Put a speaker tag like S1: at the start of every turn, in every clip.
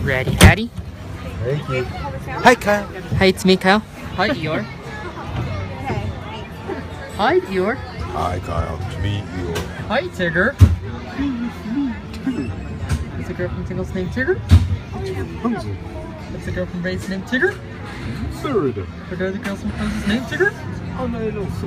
S1: Ready, Daddy?
S2: Thank you. Hi, Kyle.
S1: Hi, it's me, Kyle. Hi, Eeyore. Hi, Eeyore.
S2: Hi, Kyle. It's me, Eeyore.
S1: Hi, Tigger. Is the girl from Tingle's name Tigger?
S2: Rapunzel.
S1: Is the girl from Ray's name Tigger?
S2: Third.
S1: Are the girls from Rapunzel's name Tigger?
S2: Oh, no, no, so.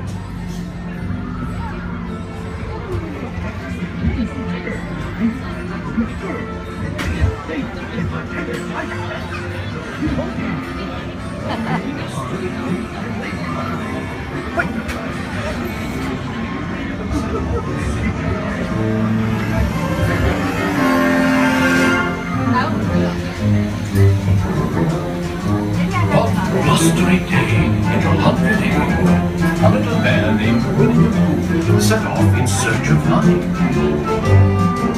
S3: Blustery day in a lovely neighborhood, a little bear named Winnie the Pooh set off in search of honey.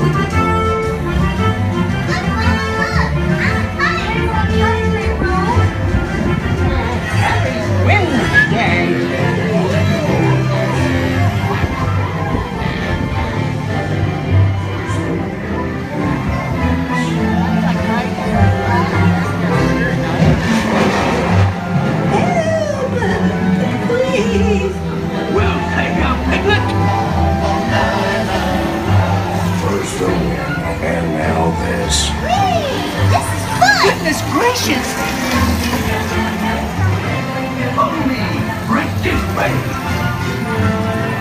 S3: Well, hang out, Piglet! First the wind, and now this.
S4: This is fun!
S3: Goodness gracious! Follow me, right this way.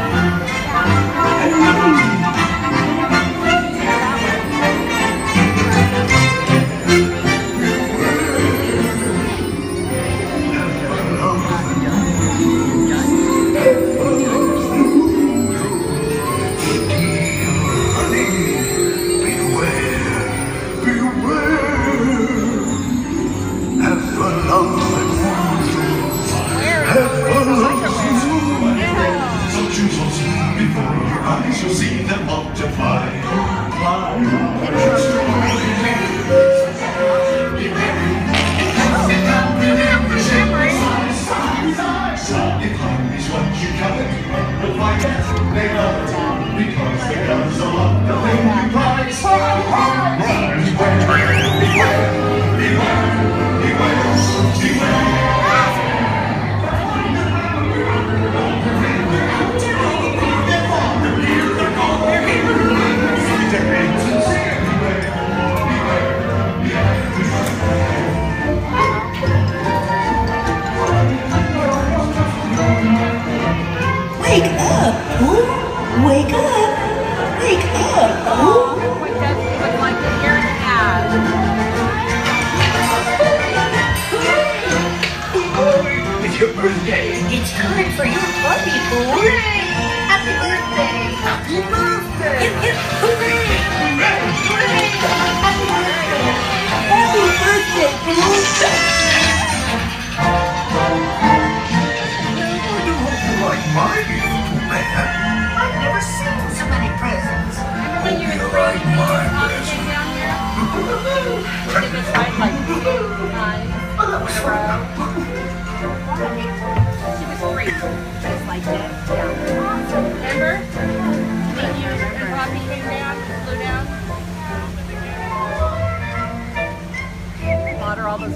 S3: You'll see them multiply. If hungry's what you cut it, you'll find that they love it because the guns are on the thing you prize. Beware, beware, beware, beware, beware.
S4: Wake up, Pooh! Wake up! Wake up, Pooh!
S3: It's your birthday.
S4: It's time for your party, Pooh! Hooray! Happy birthday! Happy birthday! Hip, hip, hooray! Hooray! Happy birthday! Happy birthday, Pooh!
S3: Like my beautiful man.
S4: I've never seen so many presents.
S3: You like my present.
S4: Oh, that was fun.
S5: She was free. Just like that. Yeah. Remember? Me, you, and Poppy came down, flew down. Bought her all those